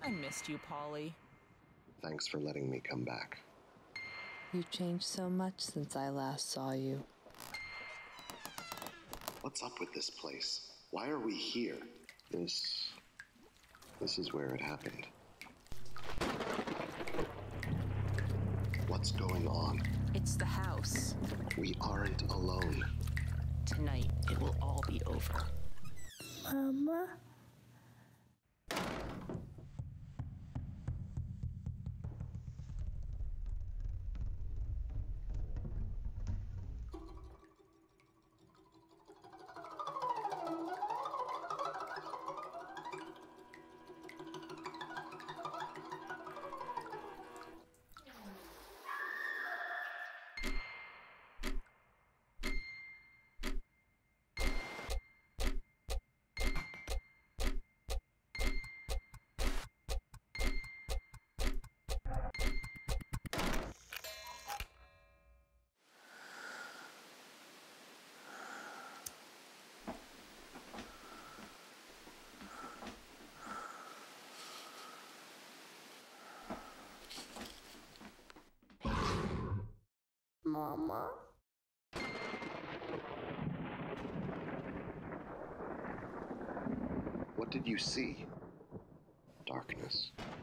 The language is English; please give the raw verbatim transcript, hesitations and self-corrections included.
I missed you, Polly. Thanks for letting me come back. You've changed so much since I last saw you. What's up with this place? Why are we here? This... This is where it happened. What's going on? It's the house. We aren't alone. Tonight, it will all be over. Mama? Mama? What did you see? Darkness.